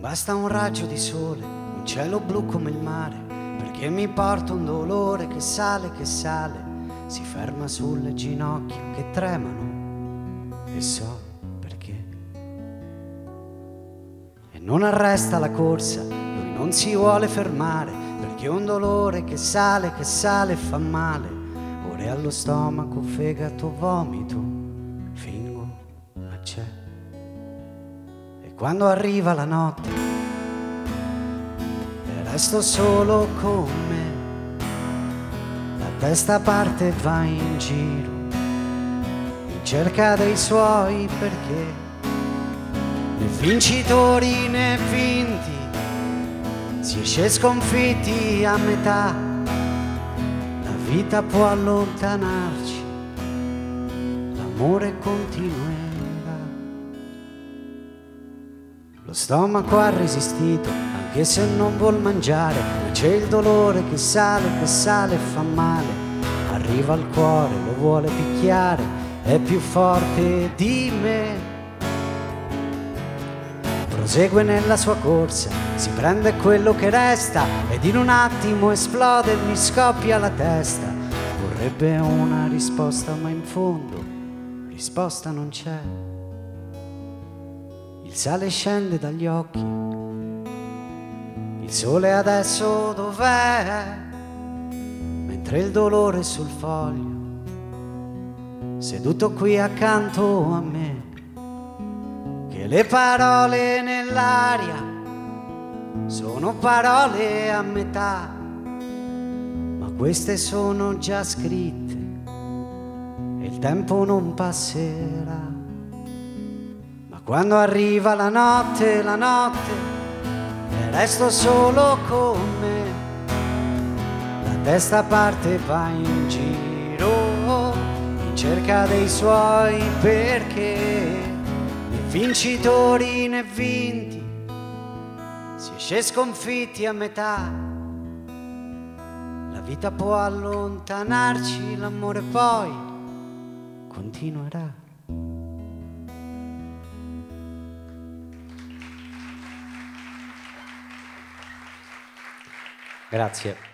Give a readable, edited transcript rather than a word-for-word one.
Basta un raggio di sole, un cielo blu come il mare, perché mi porta un dolore che sale, si ferma sulle ginocchia che tremano, e so perché. E non arresta la corsa, lui non si vuole fermare, perché un dolore che sale e fa male. Ore allo stomaco, fegato, vomito, fingo, ma c'è. E quando arriva la notte e resto solo con me, la testa parte e va in giro in cerca dei suoi perché. Né vincitori né vinti, si esce sconfitti a metà. La vita può allontanarci, l'amore continuerà. Lo stomaco ha resistito, anche se non vuol mangiare, ma c'è il dolore che sale e fa male. Arriva al cuore, lo vuole picchiare, è più forte di me. Prosegue nella sua corsa, si prende quello che resta ed in un attimo esplode e mi scoppia la testa. Vorrebbe una risposta, ma in fondo risposta non c'è. Il sale scende dagli occhi, il sole adesso dov'è? Mentre il dolore è sul foglio, seduto qui accanto a me, che le parole nell'aria sono parole a metà, ma queste sono già scritte e il tempo non passerà. Quando arriva la notte, e resto solo con me, la testa parte e va in giro in cerca dei suoi perché. Né vincitori né vinti, si esce sconfitti a metà. La vita può allontanarci, l'amore poi continuerà. Grazie.